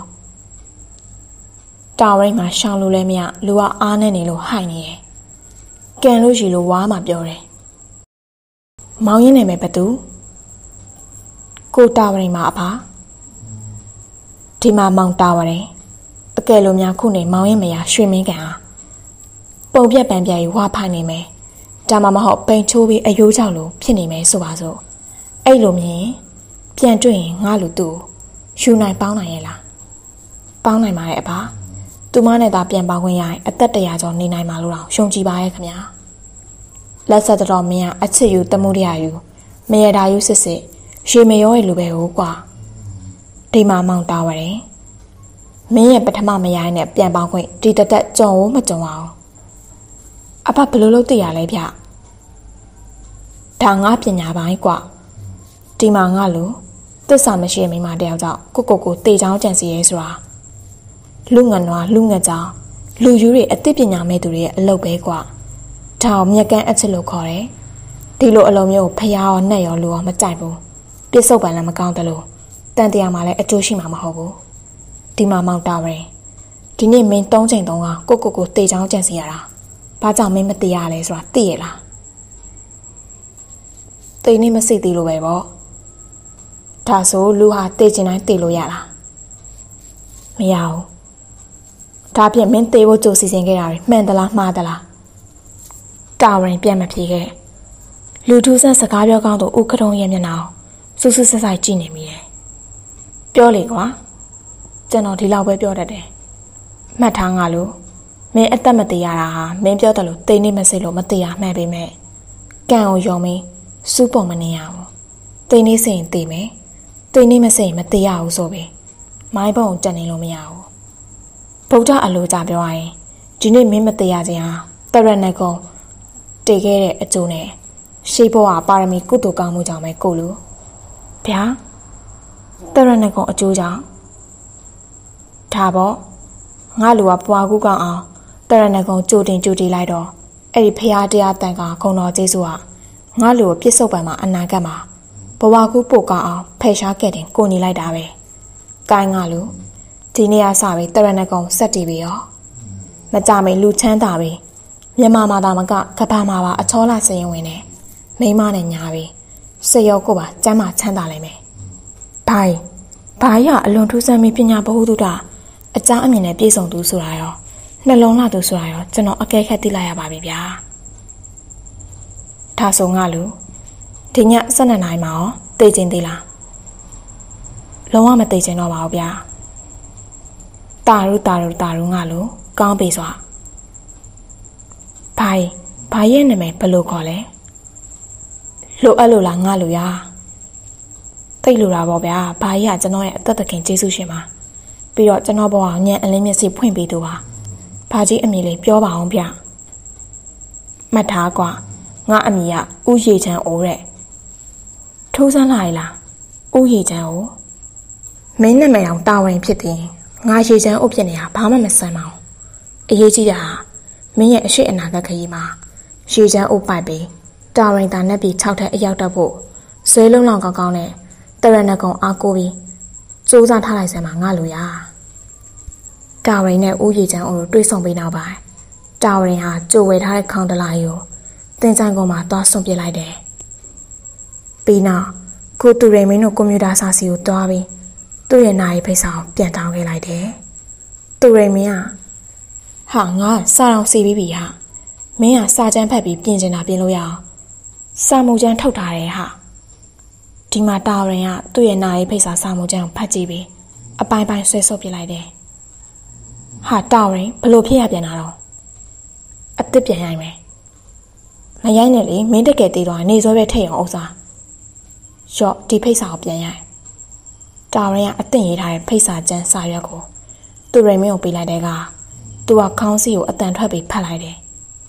တာဝရင်းမှာရှောင်းလို့လည်းမရလူကအားနဲ့နေလို့ဟိုက်နေတယ်ကန်လို့ရှိလို့ဝါးမှပြောတယ်မောင်ရင်းနေမယ်ဘသူကိုတာဝရင်းမှာအဖဒီမှာမောင်တာဝရင်းအကယ်လို့များခုနေမောင်ရင်းမရရွှေမင်းကန်ဟာပုံပြက်ပန်ပြက်ကြီးဝါဖိုင်နေမယ်ဒါမှမဟုတ်ပိန်ချိုးပြီးအယိုးကြောက်လို့ဖြစ်နေမယ်ဆိုပါစို့အဲ့လိုမြင်ပြန်တွေ့ရင်ငါလူသူ့ယူနိုင်ပေါင်းနိုင်ရဲ့လားပေါင်းနိုင်ပါရဲ့အဖသူမနဲ့သာပြန်ပေါင်းခွင့်ရရင်အသက်တရာကျော်နေနိုင်မှာလို့တော့ယုံကြည်ပါရဲ့ခင်ဗျာလက်ဆက်တော်မင်းကအချစ်ယူတမှုတရာယူမရတာယူစစ်စစ်ရေမရောရဲ့လူပဲဟုတ်ကွာဒီမှာမောင်တာဝရင်မင်းရဲ့ပထမမရိုင်းနဲ့ပြန်ပေါင်းခွင့်ဒီတတက်ကြော်ဝမကြုံအောင်အဖဘယ်လိုလုပ်သိရလဲဗျဒါငါပညာပိုင်းကွာဒီမှာငါလူသစ္စာမရှိတဲ့မိမတယောက်ကြောင့်ကိုကိုကိုတေချောင်းကြံစီရဲဆိုတာလူငနွားလူငကြောင်လူယူတွေအသိပညာမဲ့သူတွေရဲ့အလုပ်ပဲကွာဒါအောင်မြက်ကန်းအချစ်လို့ခေါ်တယ်ဒီလိုအလုံးမျိုးဖျားရောနှက်ရောလူရောမကြိုက်ဘူးပြစ်စုံပန်လည်းမကောင်းတယ်လို့တန်တရားမှလည်းအကျိုးရှိမှာမဟုတ်ဘူးဒီမှာမောင်တာဝရင်ဒီနေ့မင်းသုံးချိန်သုံးကကိုကိုကိုတေချောင်းကြံစီရတာဘာကြောင့်မင်းမသိရလဲဆိုတာသိရလားသိနေမစိတ်သေးလို့ပဲပေါ့ဒါဆိုလူဟာတေချင်တိုင်းတေလို့ရလားမရဘူးဒါဖြင့်မင်းတေဖို့ကြိုစီစဉ်ခဲ့တာတွေမှန်သလားမှားသလားတာဝရင်ပြန်မဖြေခဲ့လူထူးဆန်းစကားပြောကောင်းသူဦးခထုံးရဲ့မျက်နှာကိုစူးစူးဆက်ဆက်ကြည့်နေမိတယ်ပြောလေကွာကျွန်တော်ဒီလောက်ပဲပြောတတ်တယ်မှတ်ထားငါလို့မင်းအသက်မသေးရတာဟာမင်းပြောတယ်လို့တိတ်နေမစိလို့မသေးရမှန်ပေမဲ့ကံကိုယုံမင်းစူးပုံမနေရဘူးတိတ်နေစိရင်သိမယ်တိတ်နေမစိရင်မသေးရဘူးဆိုပြီးမိုင်းပုံကိုတက်နေလို့မရဘူးဗုဒ္ဓအလိုကြပြောရရင်ဒီနေ့မင်းမသေးရခြင်းဟာတရဏဂုံတည်ခဲ့တဲ့အကျိုးနဲ့ရှေးဘဝပါရမီကုသိုလ်ကောင်းမှုကြောင့်ပဲကိုလူဗျာတရဏဂုံအကျိုးကြောင့်ဒါပေါ့ငါလူကပွားကူးကောင်းအောင်တရဏဂုံကြိုတင်ကြိုတီးလိုက်တော့အဲ့ဒီဖျားတရားတန်ကခုံတော်ကျေးဇူးဟာငါလူကိုပြစ်စုံပံမှာအနာဂတ်မှာဘဝကူးပို့ကောင်းအောင်ဖယ်ရှားခဲ့တယ်ကိုနေလိုက်တာပဲကိုင်းငါလူဒီနေ့ကစပြီးတရဏဂုံဆက်တည်ပြီရောမကြမီလူချမ်းသာပြီမြန်မာမှာသာမကကဘာမှာပါအချောလာစရင်ဝင်နေမိမနဲ့ညာပြီစေရောကိုပါကျမ်းမာချမ်းသာလိုက်မယ်ဘိုင်ဘာရအလွန်ထူးဆန်းပြီးပညာဘဟုတုတအကြောင်းအမြင်နဲ့ပြည့်စုံသူဆိုတာရောနှလုံးလှသူဆိုတာရောကျွန်တော်အကဲခတ်သိလိုက်ရပါပြီဗျာဒါဆိုငါလူဒီည၁၂နာရီမှာရောသိချင်းသေးလားလုံးဝမသိချင်းတော့ပါဘူးဗျာတာရုတာရုတာရုငါလူကောင်းပြီစွာဘိုင်ဘာရဲ့နာမည်ဘယ်လိုခေါ်လဲလိုအပ်လို့လားငါလူရသိလို့တာပေါ့ဗျာဘာကြီးကကျွန်တော်ရဲ့အသက်သခင်ကျေးဇူးရှင်ပါပြီးတော့ကျွန်တော်ဘဝညံအလင်းမျက်စိဖွင့်ပေးသူပါဘာကြီးအမည်လေးပြောပါအောင်ဗျမှတ်ထားကွာငါအမည်ကဥယေချမ်းအိုးတဲ့ထိုးစမ်းလာရလားဥယေချမ်းအိုးမင်းနာမည်အောင်တာဝန်ဖြစ်တယ်ငါရေချမ်းအိုးဖြစ်နေတာဘာမှမဆန်းပါဘူးအရေးကြီးတာမင်းရဲ့အရှိအနာဂတ်ခရီးမှာရေချမ်းအိုးပိုက်ပြီးတာဝန်တာနဲ့ပြီး၆ထက်အရောက်တော့ဖို့ဇွဲလုံးလောင်ကောင်းကောင်းနဲ့တရဏဂုံအားကိုပြီးစူးစမ်းထားလိုက်စမ်းပါငါလူရတာဝရင်နဲ့ဦးရေချမ်းအိုးတို့တွေးဆုံပြီးနောက်ပိုင်းတာဝရင်ဟာကြိုဝယ်ထားတဲ့ခေါင်းတလာကြီးကိုတင်ဆိုင်ကောင်မှာသွားဆွန့်ပစ်လိုက်တယ်ပြီးနောက်ကိုတူရိန်မင်းတို့ကွန်ပျူတာစာစီကိုတွားပြီးသူ့ရဲ့နာရီဖိတ်စာကိုပြန်တောင်းခဲ့လိုက်တယ်တူရိန်မင်းကဟာငါစာအောင်စီပြီးပြီဟာမင်းကစာချမ်းဖတ်ပြီးပြင်ကျင်တာပြင်လို့ရအောင်စာမုတ်ချမ်းထုတ်ထားတယ်ဟာဒီမှာတာဝရင်ကသူ့ရဲ့နာရီဖိတ်စာစာမုတ်ချမ်းကိုဖတ်ကြည့်ပြီးအပိုင်းပိုင်းဆွဲဆုပ်ပြလိုက်တယ်ဟာတာဝရင်ဘလို့ဖြစ်ရပြန်တာတော့အစ်စ်ပြန်ရိုက်မယ်မရိုက်နဲ့လေမင်းတကယ်တည်သွားနေစွဲပဲထိတ်အောင်ဥစားရော့ဒီဖိတ်စာကိုပြန်ရိုက်တာဝရင်ကအစ်စ်ရေးထားတဲ့ဖိတ်စာကျမ်းစာရွက်ကိုသူ့ရိမ်မင်းကိုပေးလိုက်တဲ့ကသူကခေါင်းစီကိုအတန်ထွက်ပြီးဖတ်လိုက်တယ်ဖ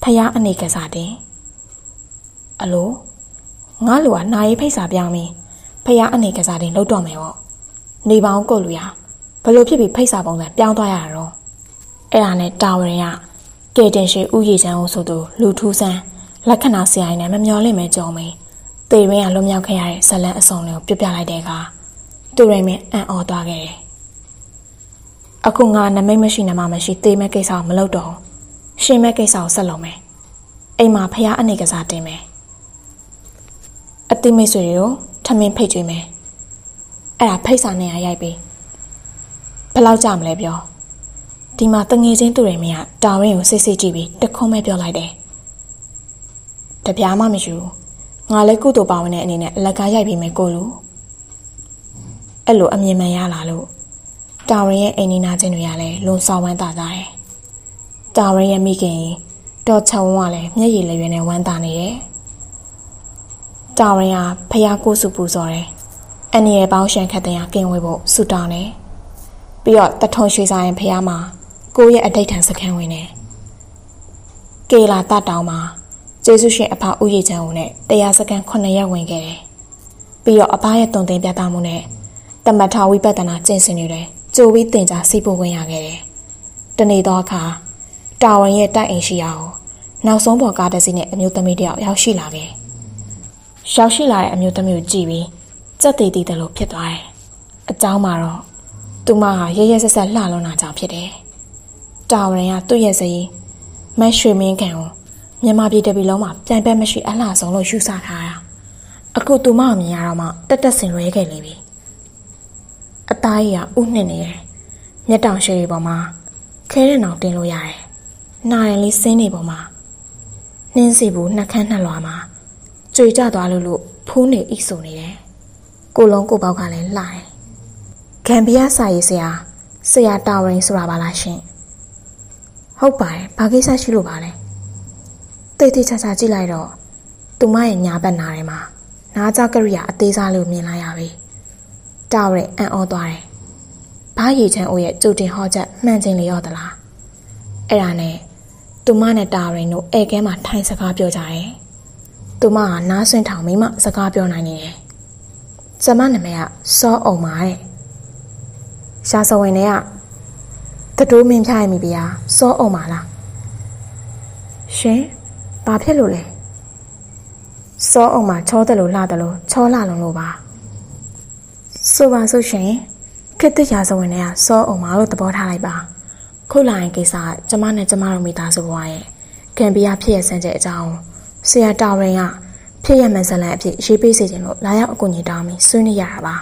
ယားအနေကစားတင်အလိုငါလိုကနာရီဖိတ်စာပြောင်းပြီးဖယားအနေကစားတင်လှုပ်တော့မယ်ပေါ့နေပေါင်းကိုလူရဘလို့ဖြစ်ပြီးဖိတ်စာပုံစံပြောင်းသွားရတာတော့အဲ့ဒါနဲ့တာဝန်ရကဲတင်ရှိဥယျာဉ်ချမ်းအောင်ဆိုသူလူထူးဆန်းလက္ခဏာဆရာကြီးနဲ့မမျော်လင့်မဲကြုံမင်းတေရင်းကလွန်မြောက်ခဲ့ရတဲ့ဇလန်းအစုံတွေကိုပြပြလိုက်တဲ့အခါသူရိမ်မင်းအံ့ဩသွားခဲ့တယ်အခုငါနမိတ်မရှိနမမရှိတေးမဲ့ကိစ္စမလုပ်တော့ရှင်မဲ့ကိစ္စကိုဆက်လုပ်မယ်အိမ်မှာဖယားအနေကစားတင်မယ်အတိမိတ်ဆွေတွေကိုထမင်းဖိတ်ကြွေးမယ်အဲ့ဒါဖိတ်စာနဲ့ရိုက်ပြီးဘယ်လောက်ကြမလဲပြောဒီမှာတငယ်ချင်းသူရိမ်မင်းကတာဝင်းကိုစစ်စစ်ကြည့်ပြီးတခုံးပဲပြောလိုက်တယ်တပြားမှမရှိဘူးငါလည်းကုသိုလ်ပါဝင်တဲ့အနေနဲ့အလကားရိုက်ပြီးမယ်ကိုလူအဲ့လိုအမြင်မှန်ရလာလို့တာဝရရဲ့အိမ်နီးနားချင်းတွေကလည်းလွန်ဆောင်ဝမ်းသာကြတယ်တာဝရရဲ့မိခင်တော့ချောင်းဝကလည်းမျက်ရည်လျွေနဲ့ဝမ်းသာနေတယ်တာဝရကဖျားကိုစုပူစော်တယ်အန်နီရဲ့ပေါင်းရှန်ခတ်တဲ့ကင်းဝေးဖို့ဆူတောင်းတယ်ပြီးတော့တထုံရွှေဆိုင်ဖျားမှာကိုရဲ့အဋိဌံစခန်းဝင်တယ်ကေလာတတောင်မှာကျေးဇူးရှင်အဖဥယျာဉ်ချမ်းဦးနဲ့တရားစခန်းခုနှစ်ရက်ဝင်ခဲ့တယ်ပြီးတော့အဖရဲ့တုံသင်ပြသမှုနဲ့တမထဝိပဿနာကျင့်စဉ်တွေလည်းကြိုပြီးသင်ကြားစိတ်ပို့ဝင်ရခဲ့တယ်တနေ့တော့အခါတာဝန်ရဲ့တိုက်အိမ်ရှိအောင်နောက်ဆုံးပေါ်ကားတစ်စီးနဲ့အမျိုးသမီးတယောက်ရောက်ရှိလာခဲ့ရောက်ရှိလာတဲ့အမျိုးသမီးကိုကြည့်ပြီးစက်တည်တည်တယ်လို့ဖြစ်သွားတယ်အเจ้าမှာတော့သူမဟာရဲရဲဆက်ဆက်လှလွန်တာကြောင့်ဖြစ်တယ်တာဝန်ကသူ့ရဲ့စိတ်မတ်ရွှေမင်းကန်ကိုမြန်မာပြည်တပြည်လုံးမှာပြန်ပတ်မရှိအလှဆုံးလို့ယူဆထားတာအခုသူမအမြင်ရတော့မှတက်တက်ဆင်လွဲခဲ့လေပြီအသားကြီးကဥနှစ်နေတယ်မျက်တောင်ရှည်တွေပေါ်မှာခဲတဲ့နောင်တင်လို့ရတယ်နာရင်လေးစင်းနေပေါ်မှာနှင်းစီဘူးနှက်ခမ်းနှက်လွာမှာကြွေကျသွားလို့လို့ဖူးနေအိဆိုနေတယ်ကိုလုံးကိုပေါက်ကလည်းလှတယ်ဂမ်ဘီယာစာရေးဆရာဆရာတာဝန်ဆိုတာပါလားရှင်ဟုတ်ပါတယ်ဘာကိစ္စရှိလို့ပါလဲတိတ်တိတ်ချာချာကြည့်လိုက်တော့သူမရဲ့ညာဘက်နားထဲမှာနားကြောက်ကရိယာအသေးစားလို့မြင်လိုက်ရပြီတာဝရအံ့ဩသွားတယ်ဘာရည်ချမ်းအိုးရဲ့ကြိုတင်ဟောချက်မှန်ချင်းလေရောသလားအဲ့ဒါနဲ့သူမနဲ့တာဝရတို့ဧကဲမှာထိုင်စကားပြောကြတယ်သူမကနားဆွင့်ထောင်မိမှစကားပြောနိုင်နေတယ်ကျမနာမည်ကစောအောင်ပါတဲ့ရှားစဝင်တွေကတတိုးမင်းဖြားရမိဗျာစောအောင်ပါလားရှင်ဘာဖြစ်လို့လဲစောအောင်မှာချောတယ်လို့လှတယ်လို့ချောလှလုံးလို့ပါဆိုပါဆိုရှင်ခေတ္တရာဇဝင်တွေကစောအောင်မှာလို့သဘောထားလိုက်ပါခုလာရင်ကိစ္စကကျမနဲ့ကျမတို့မိသားစုဘဝရဲ့ကံပြားဖြစ်ရစမ်းတဲ့အကြောင်းဆရာတာဝန်ကဖြစ်ရမှန်ဇလန်အဖြစ်ရေးပေးစေခြင်းလို့လာရောက်အကူအညီတောင်းပြီးဆွေးနွေးရတာပါ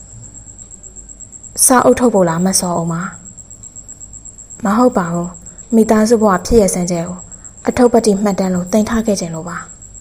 စာအုပ်ထုတ်ဖို့လားမစောအောင်ပါမဟုတ်ပါဘူးမိသားစုဘဝဖြစ်ရစမ်းတဲ့ကိုအထုပ်ပတိမှတ်တမ်းလို့တင်ထားခဲ့ခြင်းလို့ပါ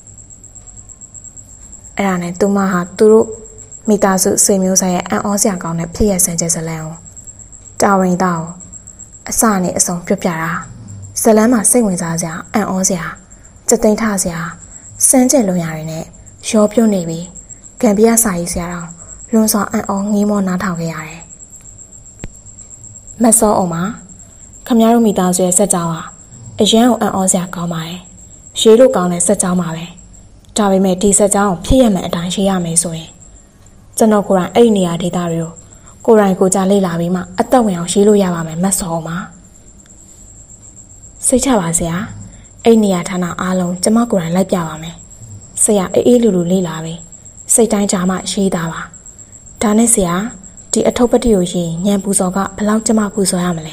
အဲ့ဒါနဲ့သူမဟာသူတို့မိသားစုဆွေမျိုးဆိုင်ရဲ့အံ့ဩစရာကောင်းတဲ့ဖြစ်ရစမ်းတဲ့ဇလန်ကိုတာဝန်တော့အစနဲ့အဆုံးပြပြတာဇလန်မှာစိတ်ဝင်စားစရာအံ့ဩစရာစက်သိမ်းထားစရာစမ်းကြက်လွန်ရတယ်နဲ့ရောပြုတ်နေပြီးဂမ်ဘီယာစာရေးစရာတော့လွန်စွာအံ့ဩငေးမောနားထောင်ခဲ့ရတယ်မစောအောင်ပါခမရတို့မိသားစုရဲ့စက်ကြောင်းဟာအရန်ကိုအံ့ဩစရာကောင်းပါတယ်ရေးလို့ကောင်းတဲ့စက်ကြောင်းပါပဲဒါပေမဲ့ဒီစက်ကြောင်းကိုဖြစ်ရမယ်အတိုင်းရေးရမယ်ဆိုရင်ကျွန်တော်ကိုယ်တိုင်အဲ့ဒီနေရာဒေသတွေကိုကိုယ်တိုင်ကိုကြလေ့လာပြီးမှအသက်ဝင်အောင်ရေးလို့ရပါမယ်မစောအောင်ပါစိတ်ချပါစရာအဲ့နေရာဌာနအားလုံးကျမကိုယ်တိုင်လိုက်ပြပါမယ်ဆရာအေးအေးလူလူလေးလာပြီစိတ်တိုင်းကြမှရေးသားပါဒါနဲ့ဆရာဒီအထုပ်ပတိကိုရေးညံပူစော်ကဘလောက်ကျမပူစော်ရမလဲ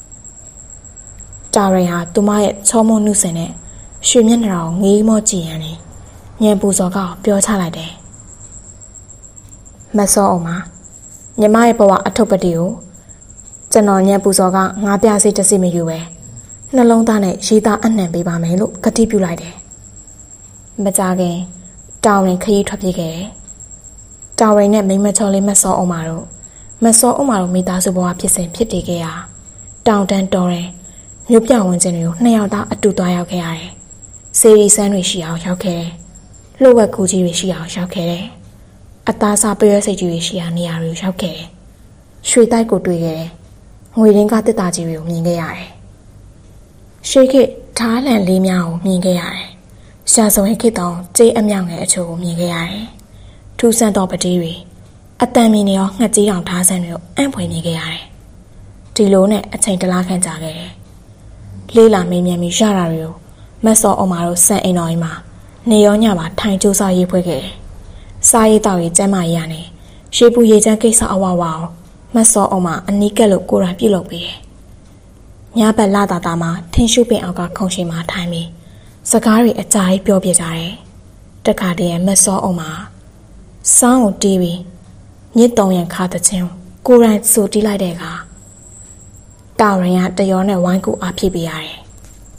တာရင်ဟာသူမရဲ့ချောမုန်းနှုစင်နဲ့ရွှေမျက်နှာတော်ငေးမောကြည်ရန်နေညံပူစော်ကပြောချလိုက်တယ်မစောအောင်ပါညီမရဲ့ဘဝအထုပ်ပတိကိုကျွန်တော်ညံပူစော်ကငါးပြားစိတ်တစ်စိမယူပဲနှလုံးသားနဲ့ရေးသားအနှံပေးပါမယ်လို့ကတိပြုလိုက်တယ်မကြခင်တာဝန်ခရီးထွက်ပြေးခဲ့တယ်တာဝန်နဲ့မိမချော်လေးမစောအောင်ပါတော့မစောအောင်ပါတော့မိသားစုဘဝဖြစ်စဉ်ဖြစ်တည်ခဲ့ရတောင်တန်းတော်တယ်မြို့ပြဝင်ခြင်းတွေကိုနှစ်ယောက်သားအတူသွားရောက်ခဲ့ရတယ်စေရီစန်းတွေရှိအောင်ရောက်ခဲ့တယ်လှုပ်ဝက်ကူကြီးတွေရှိအောင်ရောက်ခဲ့တယ်အသားစားပရွက်စိတ်ကြီးတွေရှိရာနေရာတွေရောက်ခဲ့တယ်ရွှေတိုက်ကိုတွေ့ခဲ့တယ်ငွေရင်းကတစ်တာကြီးတွေကိုမြင်ခဲ့ရတယ်ရှေးခေတ်ဓထားလန်လေးများကိုမြင်ခဲ့ရတယ်။ရှာစုံဟိခေတောင်ကြေးအမြောက်ငယ်အချို့ကိုမြင်ခဲ့ရတယ်။ထူးဆန်းသောပတိတွေအတန်မီနေရောငှက်ကြီးတောင်ထားဆန်းတွေကိုအံ့ဖွယ်မြင်ခဲ့ရတယ်။ဒီလိုနဲ့အချိန်တလားခန့်ကြာခဲ့တယ်။လေးလာမေးမြန်းပြီးရတာတွေကိုမတ်စောအုံမာတို့စံအိမ်တော်ကြီးမှာနေရောညမှာထိုင်ကြိုးစားရေးဖွဲ့ခဲ့တယ်။စားရေးတောက်ရေးကျမ်းမာရေးရနေရှေးပူရေးချမ်းကိစ္စအဝဝအောင်မတ်စောအုံမာအနီးကပ်လို့ကိုယ်တိုင်ပြုလုပ်ပေးတယ်။ညဘက်လာတာတာမှာထင်းရှုပင်အောက်ကခုံရှိမှာထိုင်ပြီးစကားတွေအကြာကြီးပြောပြကြတယ်။တခါတည်းမတ်စောအုံမာစောင်းကိုတီးပြီးညစ်တုံရန်ခါတဲ့ချင်းကိုယ်တိုင်စူတီးလိုက်တဲ့အခါတာရင်ကတရောနဲ့ဝိုင်းကူအားဖြစ်ပေးရတယ်။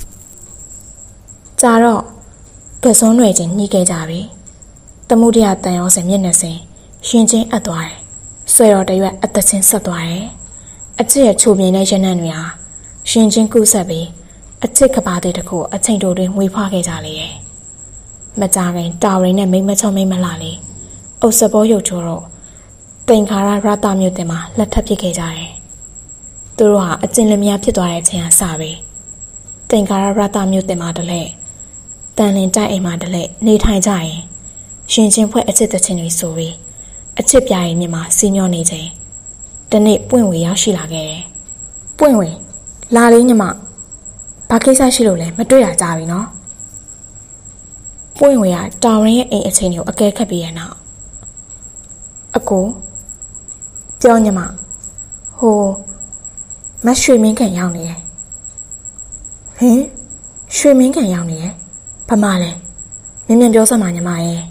ကြာတော့ကစွန်းတွေချင်းညှိခဲ့ကြပြီ။တမှုတရတန်ရောစင်မျက်နှာစင်ရှင်ချင်းအပ်သွားတယ်။ဆွဲတော်တရွက်အသက်ချင်းဆက်သွားတယ်။အချစ်ရဲ့ချိုမြင်တဲ့ရနံ့တွေဟာရှင်ချင်းကူးဆက်ပြီးအချစ်ကဘာတဲ့တခုအချိန်တိုတွင်ဝေဖွားခဲ့ကြလေတယ်။မကြခင်တာရင်နဲ့မိမချောမိမလာလေအုပ်စဘောရုပ်ချိုးတော့တင်ခါရရတာမြို့တင်မှာလက်ထပ်ဖြစ်ခဲ့ကြတယ်။သူတို့ဟာအကျဉ်းလျားဖြစ်သွားတဲ့အချိန်ကစပြီးတင်ခါရရတာမြို့တင်မှာတလဲတန်လင်တိုက်အိမ်မှာတလဲနေထိုင်ကြရင်ရှင်ချင်းဖွဲ့အချစ်တချင်းတွေဆိုပြီးအချစ်ပြားရင်မြင်မှာစီညောနေချိန်တနေ့ပွင့်ဝေရောက်ရှိလာခဲ့တယ်။ပွင့်ဝေလာလေးညီမဘာကိစ္စရှိလို့လဲမတွေ့ရကြပြီနော်။ပွင့်ဝေကတာရင်ရဲ့အိမ်အချင်းကိုအကဲခတ်ပြီးရနောက်အကိုပြောညီမဟိုမရွှေမင်းကန်ရောက်နေတယ်ဟင်ရွှေမင်းကန်ရောက်နေတယ်ဘာမှလဲမြင်မြန်ပြောစမ်းပါညီမရဲ့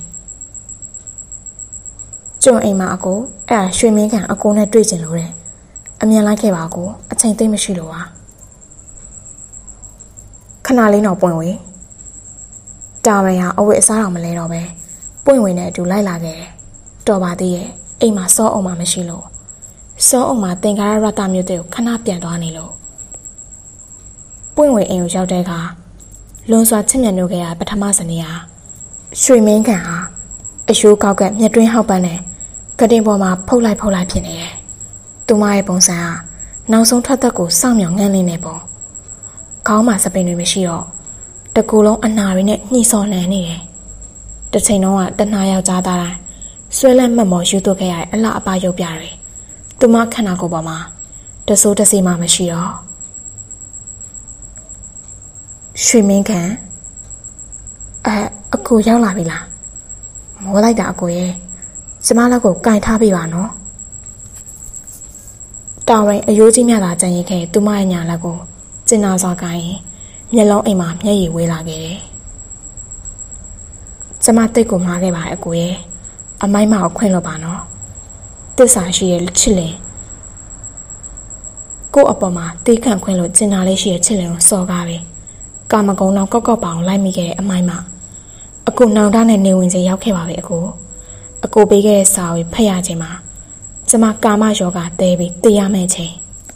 ကျွန်းအိမ်မှာအကိုအဲ့ဒါရွှေမင်းကန်အကိုနဲ့တွေ့ကျင်လို့တယ်အမြန်လိုက်ခဲ့ပါအကိုအချိန်သိမ့်မရှိလို့ပါခဏလေးတော့ပွင့်ဝေတာရန်ဟာအဝတ်အစားတော်မလဲတော့ပဲပွင့်ဝေနဲ့အတူလိုက်လာခဲ့တယ်တော်ပါသေးရဲ့အိမ်မှာစောအောင်မှမရှိလို့စောအောင်မှတင်ကားရတာမျိုးတွေကိုခဏပြန်သွားနေလို့ပွင့်ဝေအိမ်ကိုရောက်တဲ့အခါလွန်စွာချစ်မြတ်နိုးခဲ့ရပထမစနေဟာရွှေမင်းကန်ဟာအရှိုးကောက်ကမြက်တွင်းဟောက်ပန်းနဲ့ကတင်ပေါ်မှာဖုတ်လိုက်ဖုတ်လိုက်ဖြစ်နေတယ်။သူမရဲ့ပုံစံဟာနောက်ဆုံးထွက်သက်ကိုစောင့်မျှော်ငန်းလင်းနေပုံခေါင်းမှာစပင်တွေမရှိတော့တကူလုံးအနာတွေနဲ့ညှိစော်နှံနေတယ်။တစ်ချိန်လုံးကတနာယောက်ကြားသားတိုင်းဆွဲလက်မှတ်မော်ယူသွတ်ခဲ့ရတဲ့အလှအပရုပ်ပြတွေသူမခန္ဓာကိုယ်ပေါ်မှာတဆိုးတစီမှမရှိတော့ရွှေမင်းကန်အဲအကူရောက်လာပြီလားမောလိုက်တာအကူရဲ့ကျမလက်ကိုကင်ထားပေးပါနော်တာရင်အယိုးကြီးမြတာကြံရင်ခဲ့သူမရဲ့ညာလက်ကိုကျင်နာစွာကင်ရင်မျက်လုံးအိမ်မှာမျက်ရည်ဝေးလာခဲ့တယ်ကျမတိတ်ကိုမှားခဲ့ပါအကူရဲ့အမိုင်းမကိုခွင့်လို့ပါနော်တစ္ဆာရှိရဲ့ချစ်လင်ကို့အပေါ်မှာတေးခံခွင့်လို့ကျင်နာလေးရှိရဲ့ချစ်လင်ကိုစော်ကားပြီကာမဂုဏ်တော့ကောက်ကောက်ပါအောင်လိုက်မိခဲ့တဲ့အမိုင်းမအကူနောင်တနဲ့နေဝင်စီရောက်ခဲ့ပါပြီအကူအကူပေးခဲ့တဲ့စာကိုဖတ်ရခြင်းမှာကျမကာမယောဂတဲပြီးတေးရမယ့်ချိန်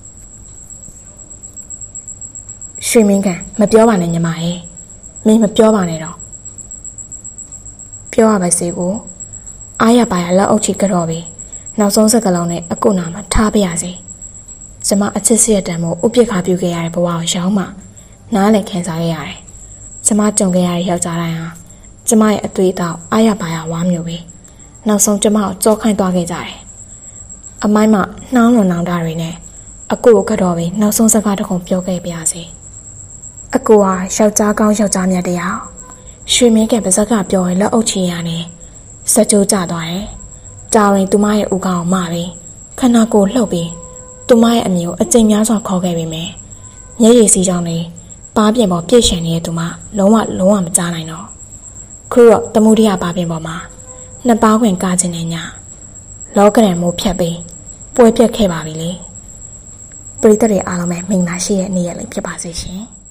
ရွှေမင်းကန်မပြောပါနဲ့ညီမရဲ့မင်းမပြောပါနဲ့တော့ပြောရပါစေကိုအားရပါရလက်အုပ်ချီကြော်ပြီးနောက်ဆုံးစကားလုံးနဲ့အကုနာမှာထားပြရစီကျမအချစ်စရတံမို့ဥပိ္ပခါပြုခဲ့ရတဲ့ဘဝကိုရောက်မှနားလည်ခံစားခဲ့ရတယ်ကျမကြုံခဲ့ရတဲ့ယောက်ျားတိုင်းဟာကျမရဲ့အသွေးအတောက်အားရပါရဝါမျိုးပြီးနောက်ဆုံးကျမကိုကြောခိုင်းသွားခဲ့ကြတယ်အမိုင်းမနှောင်းလွန်နောင်တာတွေနဲ့အကူကိုကြော်ပြီးနောက်ဆုံးစကားတစ်ခုပြောခဲ့ပြရစီအကူဟာယောက်ျားကောင်းယောက်ျားမြတ်တရားရွှေမင်းကပါဇက်ကပြောရင်လက်အုပ်ချီရနေစကြိုးကျသွားတယ်။တာရင်သူမရဲ့ဦးခေါင်းကိုမပြီးခန္ဓာကိုယ်လှုပ်ပြီးသူမရဲ့အမျိုးအကျဉ်းများစွာခေါ်ခဲ့ပေမယ့်မျက်ရည်စီးကြောင်းလေးပါးပြင်ပေါ်ပြည့်ရှင်နေတဲ့သူမလုံးဝလုံးဝမကြားနိုင်တော့ခုတော့တမှုတရားပါးပြင်ပေါ်မှာနှစ်ပါးဝင်ကားခြင်းနဲ့ညလောကရန်မိုးဖြတ်ပြီးပွဲပြတ်ခဲ့ပါပြီလေပရိသတ်တွေအားလုံးပဲမင်္ဂလာရှိတဲ့နေ့ရက်လေးဖြစ်ပါစေရှင်။